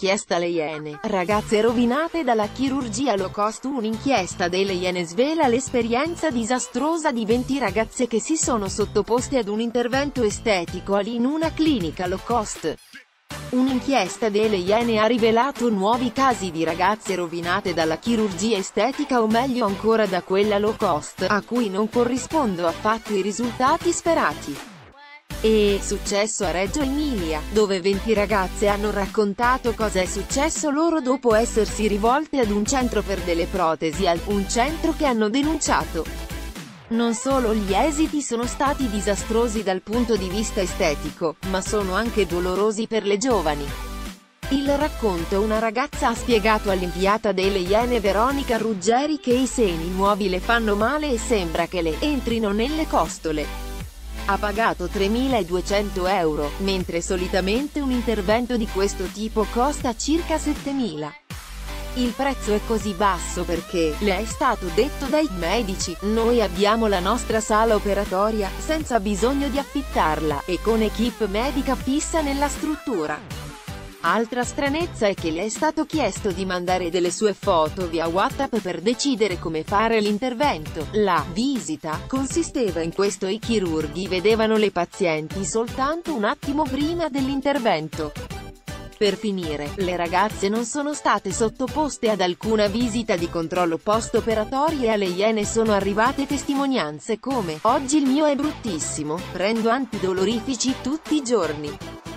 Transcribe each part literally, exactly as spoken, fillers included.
Inchiesta alle Iene, ragazze rovinate dalla chirurgia low cost. Un'inchiesta delle Iene svela l'esperienza disastrosa di venti ragazze che si sono sottoposte ad un intervento estetico in una clinica low cost. Un'inchiesta delle Iene ha rivelato nuovi casi di ragazze rovinate dalla chirurgia estetica, o meglio ancora da quella low cost, a cui non corrispondono affatto i risultati sperati. È successo a Reggio Emilia, dove venti ragazze hanno raccontato cosa è successo loro dopo essersi rivolte ad un centro per delle protesi, al un centro che hanno denunciato. Non solo gli esiti sono stati disastrosi dal punto di vista estetico, ma sono anche dolorosi per le giovani. Il racconto: una ragazza ha spiegato all'inviata delle Iene Veronica Ruggeri che i seni nuovi le fanno male e sembra che le entrino nelle costole. Ha pagato tremiladuecento euro, mentre solitamente un intervento di questo tipo costa circa settemila. Il prezzo è così basso perché, le è stato detto dai medici, noi abbiamo la nostra sala operatoria, senza bisogno di affittarla, e con equipe medica fissa nella struttura. Altra stranezza è che le è stato chiesto di mandare delle sue foto via WhatsApp per decidere come fare l'intervento. La visita consisteva in questo: i chirurghi vedevano le pazienti soltanto un attimo prima dell'intervento. Per finire, le ragazze non sono state sottoposte ad alcuna visita di controllo post-operatorio e alle Iene sono arrivate testimonianze come: oggi il mio è bruttissimo, prendo antidolorifici tutti i giorni.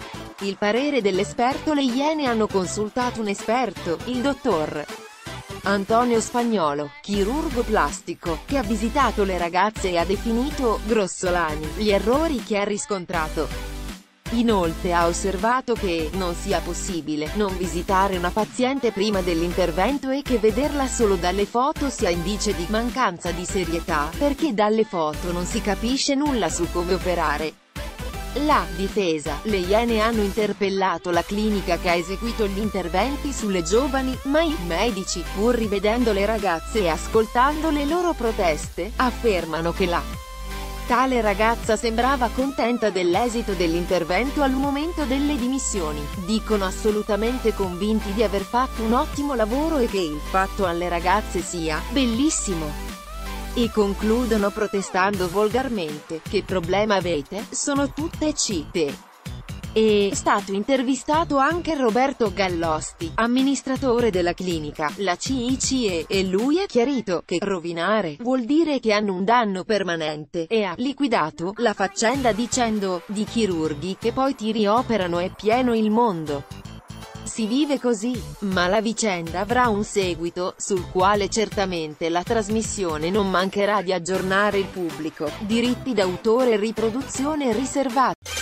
Il parere dell'esperto: le Iene hanno consultato un esperto, il dottor Antonio Spagnolo, chirurgo plastico, che ha visitato le ragazze e ha definito grossolani gli errori che ha riscontrato. Inoltre ha osservato che non sia possibile non visitare una paziente prima dell'intervento e che vederla solo dalle foto sia indice di mancanza di serietà, perché dalle foto non si capisce nulla su come operare. La difesa: le Iene hanno interpellato la clinica che ha eseguito gli interventi sulle giovani, ma i medici, pur rivedendo le ragazze e ascoltando le loro proteste, affermano che la tale ragazza sembrava contenta dell'esito dell'intervento al momento delle dimissioni. Dicono assolutamente convinti di aver fatto un ottimo lavoro e che il fatto alle ragazze sia bellissimo. E concludono protestando volgarmente: che problema avete? Sono tutte cite. È stato intervistato anche Roberto Gallosti, amministratore della clinica, la C I C E, e lui ha chiarito che rovinare vuol dire che hanno un danno permanente, e ha liquidato la faccenda dicendo: di chirurghi che poi ti rioperano è pieno il mondo. Si vive così, ma la vicenda avrà un seguito, sul quale certamente la trasmissione non mancherà di aggiornare il pubblico. Diritti d'autore e riproduzione riservati.